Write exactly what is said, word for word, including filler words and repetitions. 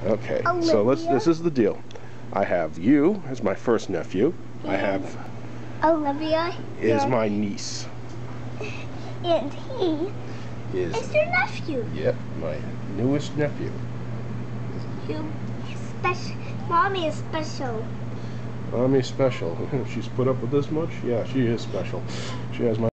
Okay, Olivia. so let's. This is the deal. I have you as my first nephew. And I have Olivia is yeah. my niece. And he Is is your nephew. Yep, my newest nephew. You special. Mommy is special. Mommy's special. She's put up with this much? Yeah, she is special. She has my